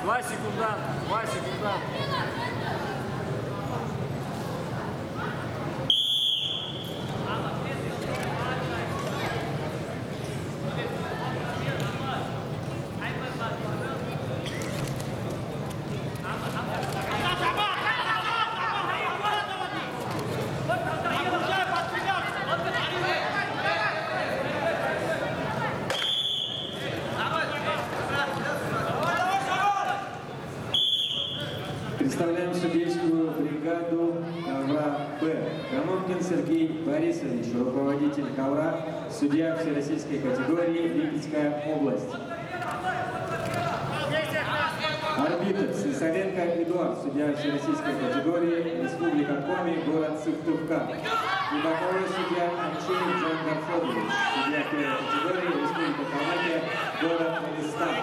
2 секунданта, 2 секунданта. Представляем судейскую бригаду ковра Б. Камонкин Сергей Борисович, руководитель ковра, судья всероссийской категории, Липецкая область. Арбитр Слесаренко Эдуард, судья всероссийской категории, Республика Коми, город Сыктывкар. И боковой судья Анчеев Джангар Федорович, судья первой категории, Республика Калмыкия, город Дагестан.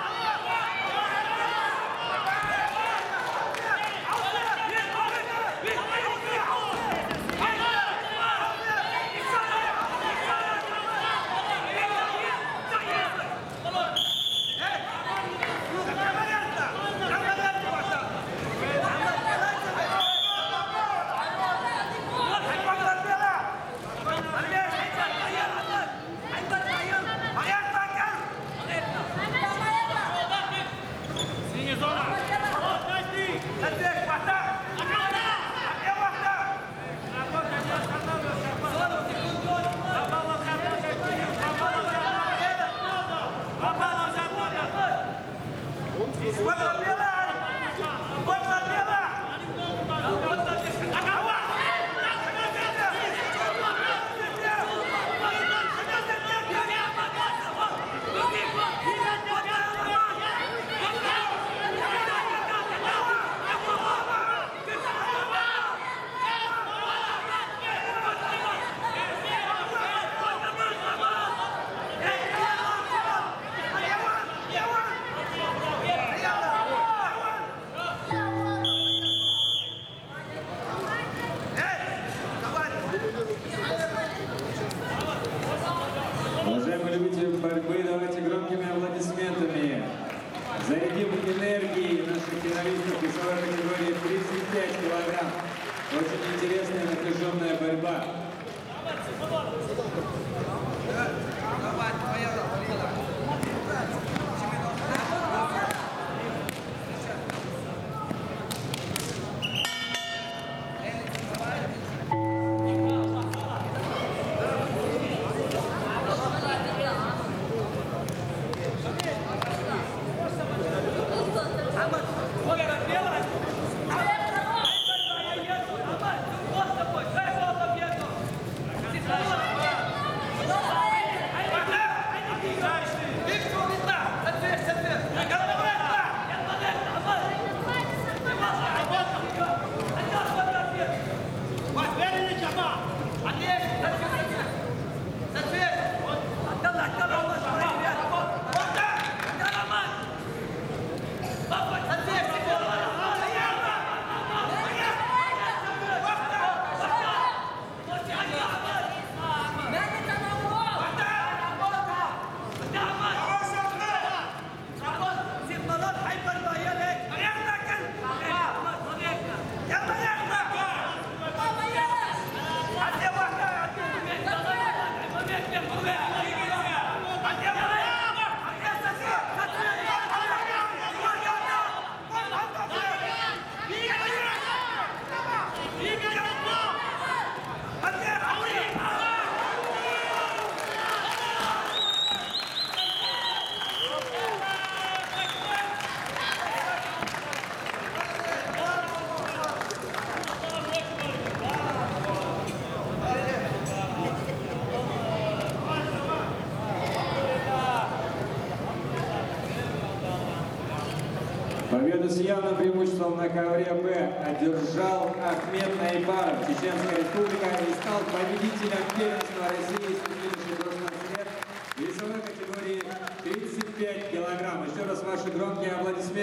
Уважаемые любители борьбы, давайте громкими аплодисментами зарядим энергией наших финалистов весовой категории 35 килограмм. Очень интересная напряженная борьба. Победу с явным преимуществом на ковре Б одержал Ахмед Наибаров, Чеченская республика, и стал победителем первенства России среди прошлых лет в весовой категории 35 килограмм. Еще раз ваши громкие аплодисменты.